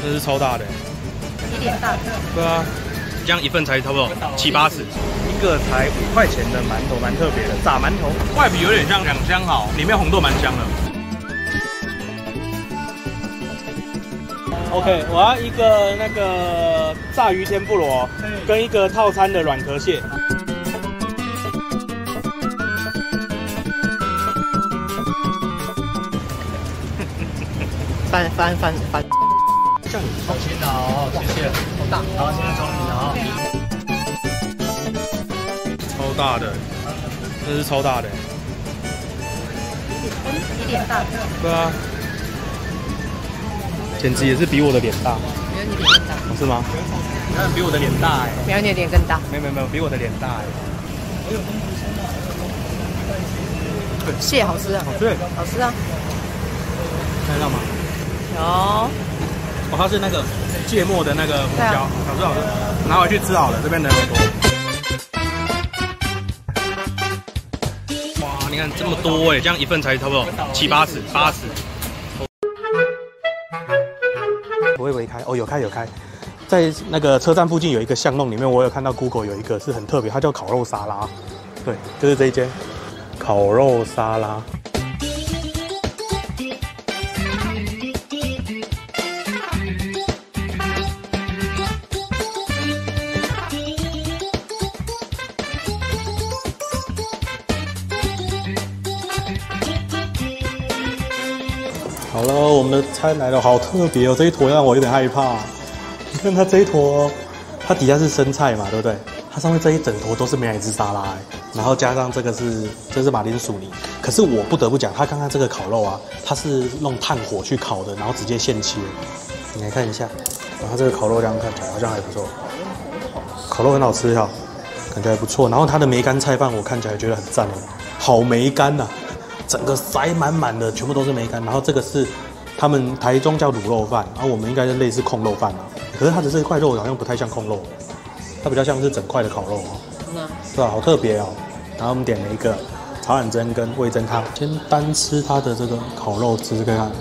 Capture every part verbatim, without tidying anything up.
这是超大的， 有点大。 对啊，这样一份才差不多七八十，一个才五块钱的馒头，蛮特别的，炸馒头，外皮有点像两香好，里面红豆蛮香的。OK， 我要一个那个炸鱼天妇罗，跟一个套餐的软壳蟹。 翻翻翻翻。 像你好勤劳哦，谢谢。好大，好，现在装你了。超大的，这是超大的。 有点大。 对啊。简直也是比我的脸大。 没有你脸更大。 是吗？你看比我的脸大哎。 没有你的脸更大。 没有没有没有，比我的脸大哎。 蟹好吃啊。 好吃。 好吃啊。 看得到吗？ 有。 哦，它是那个芥末的那个胡椒，好吃好吃，拿回去吃好了。这边人很多。哇，你看这么多哎，这样一份才差不多七八十，八十。不会围开哦，有开有开，在那个车站附近有一个巷弄里面，我有看到 Google 有一个是很特别，它叫烤肉沙拉。对，就是这一间烤肉沙拉。好了，我们的餐来了，好特别哦！这一坨让我有点害怕。你看它这一坨，它底下是生菜嘛，对不对？它上面这一整坨都是美乃滋沙拉，然后加上这个是这是马铃薯泥。可是我不得不讲，它刚刚这个烤肉啊，它是用炭火去烤的，然后直接现切。你来看一下，然后它这个烤肉这样看起来好像还不错，烤肉很好吃哈，感觉还不错。然后它的梅干菜饭我看起来觉得很赞哦，好梅干呐、啊！整个塞满满的，全部都是梅干。然后这个是他们台中叫卤肉饭，然后我们应该是类似控肉饭啊。可是它的这一块肉好像不太像控肉，它比较像是整块的烤肉哦。嗯，对吧？好特别哦。然后我们点了一个炒碗蒸跟味噌汤，先单吃它的这个烤肉，吃吃看看。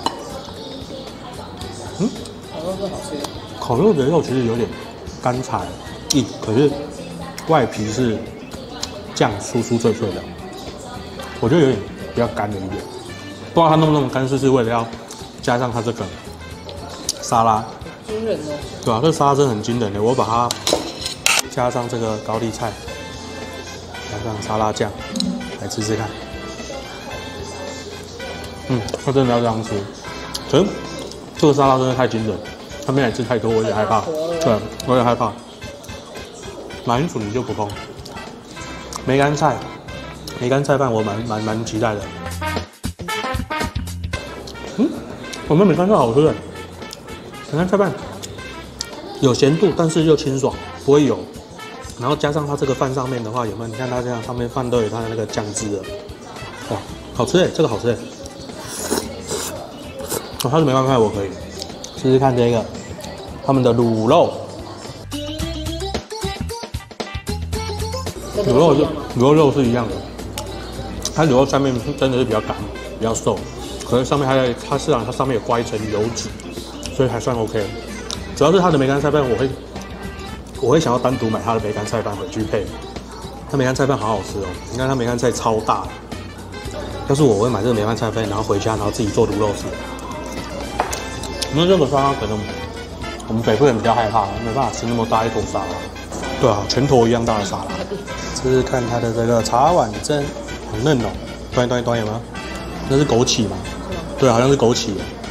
嗯， 烤肉是好吃的。 烤肉的肉其实有点干柴硬，可是外皮是酱酥酥脆脆的，我觉得有点比较干了一点，不知道它弄不弄干，是是为了要加上它这个沙拉， 惊人哦， 对吧、啊？这个沙拉真的很惊人的，我把它加上这个高丽菜，加上沙拉酱，来吃吃看。嗯，它真的要这样吃，可是这个沙拉真的太惊人，它没来吃太多，我有点害怕，对，我有点害怕。马铃薯泥就不碰，梅干菜。梅干菜饭我蛮蛮蛮期待的，嗯，我们梅干菜好吃的，梅干菜饭有咸度，但是又清爽，不会油，然后加上它这个饭上面的话，有没有？你看它这样上面饭都有它的那个酱汁了，哇，好吃哎，这个好吃哎，哦，它是梅干菜我可以试试看这个，他们的卤肉，卤肉是卤肉肉是一样的。它卤肉下面真的是比较干，比较瘦，可是上面还它是啊，它上面有刮一层油脂，所以还算 OK。主要是它的梅干菜饭，我会我会想要单独买它的梅干菜饭回去配。它梅干菜饭好好吃哦，你看它梅干菜超大，要是我我会买这个梅干菜饭，然后回家然后自己做卤肉吃。因为这个沙拉可能我们北部人比较害怕，没办法吃那么大一坨沙拉。对啊，拳头一样大的沙拉。试试看它的这个茶碗蒸。很嫩哦，端一端一端有吗？那是枸杞吗？对，好像是枸杞。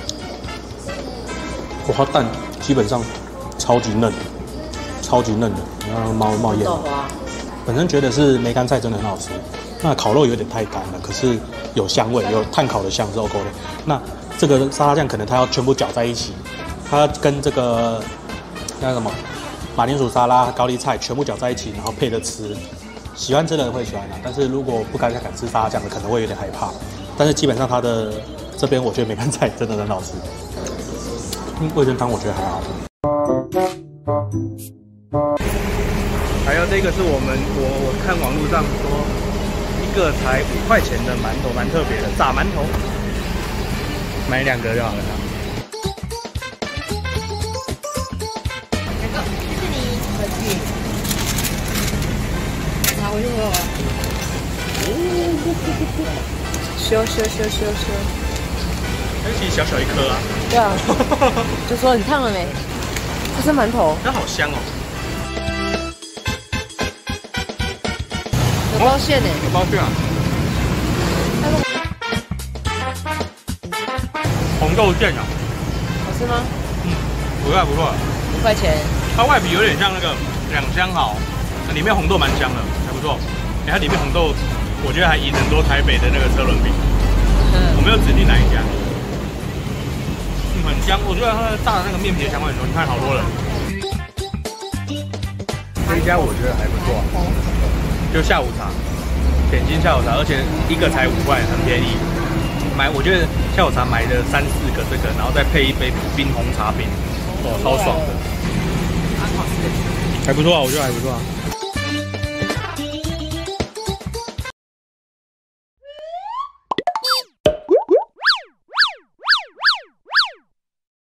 哇，它蛋基本上超级嫩，超级嫩的，然后冒冒烟。本身觉得是梅干菜真的很好吃，那烤肉有点太干了，可是有香味，有炭烤的香是 OK 的。那这个沙拉酱可能它要全部搅在一起，它跟这个那什么马铃薯沙拉、高丽菜全部搅在一起，然后配着吃。喜欢吃的人会喜欢啦，但是如果不敢敢吃沙拉酱的，可能会有点害怕。但是基本上它的这边，我觉得梅干菜真的很好吃。嗯，味噌汤我觉得还好。还有这个是我们我我看网络上说一个才五块钱的馒头，蛮特别的，炸馒头，买两个就好了。 修修修修修。 它其实小小一颗啊。 对啊。就说你烫了没？这是馒头。 它好香哦。 有包馅呢。 有包馅啊。红豆馅啊。 好吃吗？ 嗯，不错不错。 五块钱。 它外皮有点像那个两香蚝，里面红豆蛮香的，还不错。哎、欸，它里面红豆，我觉得还赢很多台北的那个车轮饼。嗯，我没有指定哪一家。嗯，很香，我觉得它炸的那个面皮的香味很浓。你看好多人。这一家我觉得还不错，就下午茶，点心下午茶，而且一个才五块，很便宜。买我觉得下午茶买的三四个这个，然后再配一杯冰红茶饼，哦，超爽的。还不错啊，我觉得还不错啊。